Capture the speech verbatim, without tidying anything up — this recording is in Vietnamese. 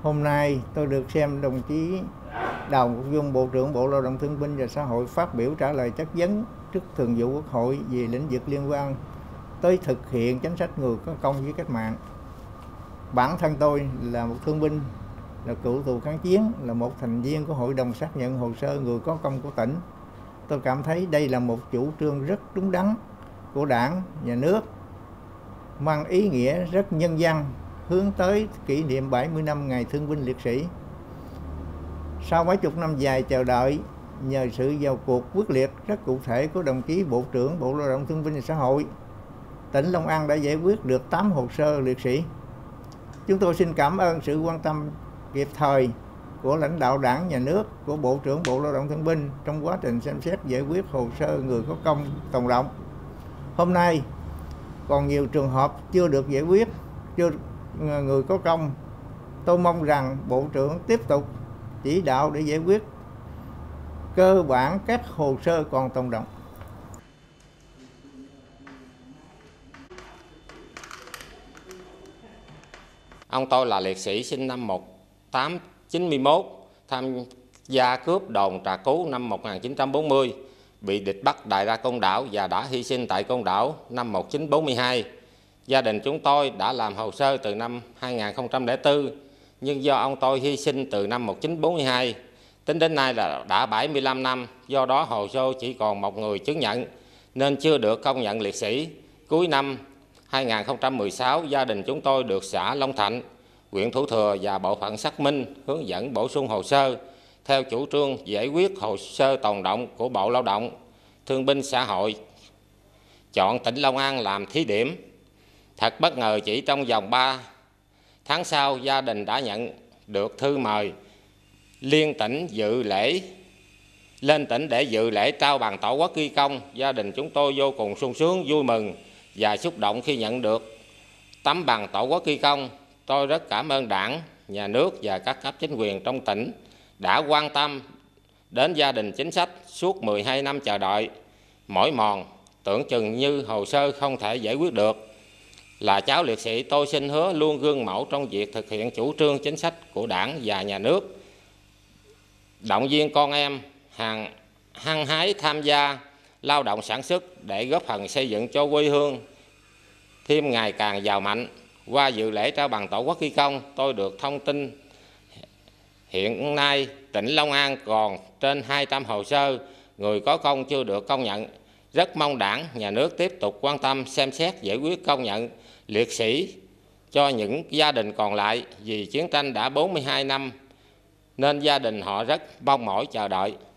Hôm nay tôi được xem đồng chí Đào Ngọc Dung, Bộ trưởng Bộ Lao động Thương binh và Xã hội phát biểu trả lời chất vấn trước Thường vụ Quốc hội về lĩnh vực liên quan tới thực hiện chính sách người có công với cách mạng. Bản thân tôi là một thương binh, là cựu tù kháng chiến, là một thành viên của Hội đồng xác nhận hồ sơ người có công của tỉnh. Tôi cảm thấy đây là một chủ trương rất đúng đắn của Đảng, Nhà nước, mang ý nghĩa rất nhân văn, hướng tới kỷ niệm bảy mươi năm ngày thương binh liệt sĩ. Sau mấy chục năm dài chờ đợi, nhờ sự vào cuộc quyết liệt rất cụ thể của đồng chí Bộ trưởng Bộ Lao động Thương binh và Xã hội, tỉnh Long An đã giải quyết được tám hồ sơ liệt sĩ. Chúng tôi xin cảm ơn sự quan tâm kịp thời của lãnh đạo Đảng, Nhà nước, của Bộ trưởng Bộ Lao động Thương binh trong quá trình xem xét giải quyết hồ sơ người có công tồn động. Hôm nay còn nhiều trường hợp chưa được giải quyết, chưa người có công. Tôi mong rằng Bộ trưởng tiếp tục chỉ đạo để giải quyết cơ bản các hồ sơ còn tồn động. Ông tôi là liệt sĩ sinh năm một nghìn tám trăm chín mươi mốt, tham gia cướp đồn Trà Cú năm một nghìn chín trăm bốn mươi, bị địch bắt đại ra Côn Đảo và đã hy sinh tại Côn Đảo năm một nghìn chín trăm bốn mươi hai. Gia đình chúng tôi đã làm hồ sơ từ năm hai nghìn không trăm lẻ bốn, nhưng do ông tôi hy sinh từ năm một nghìn chín trăm bốn mươi hai, tính đến nay là đã bảy mươi lăm năm, do đó hồ sơ chỉ còn một người chứng nhận nên chưa được công nhận liệt sĩ. Cuối năm hai nghìn không trăm mười sáu, gia đình chúng tôi được xã Long Thạnh, huyện Thủ Thừa và bộ phận xác minh hướng dẫn bổ sung hồ sơ theo chủ trương giải quyết hồ sơ tồn động của Bộ Lao động Thương binh Xã hội, chọn tỉnh Long An làm thí điểm. Thật bất ngờ, chỉ trong vòng ba tháng sau, gia đình đã nhận được thư mời liên tỉnh dự lễ lên tỉnh để dự lễ trao bằng Tổ quốc ghi công. Gia đình chúng tôi vô cùng sung sướng, vui mừng và xúc động khi nhận được tấm bằng Tổ quốc ghi công. Tôi rất cảm ơn Đảng, Nhà nước và các cấp chính quyền trong tỉnh đã quan tâm đến gia đình chính sách suốt mười hai năm chờ đợi mỏi mòn, tưởng chừng như hồ sơ không thể giải quyết được. Là cháu liệt sĩ, tôi xin hứa luôn gương mẫu trong việc thực hiện chủ trương chính sách của Đảng và Nhà nước, động viên con em hàng hăng hái tham gia lao động sản xuất để góp phần xây dựng cho quê hương thêm ngày càng giàu mạnh. Qua dự lễ trao bằng Tổ quốc ghi công, tôi được thông tin hiện nay tỉnh Long An còn trên hai trăm hồ sơ người có công chưa được công nhận. Rất mong Đảng, Nhà nước tiếp tục quan tâm xem xét giải quyết công nhận liệt sĩ cho những gia đình còn lại, vì chiến tranh đã bốn mươi hai năm nên gia đình họ rất mong mỏi chờ đợi.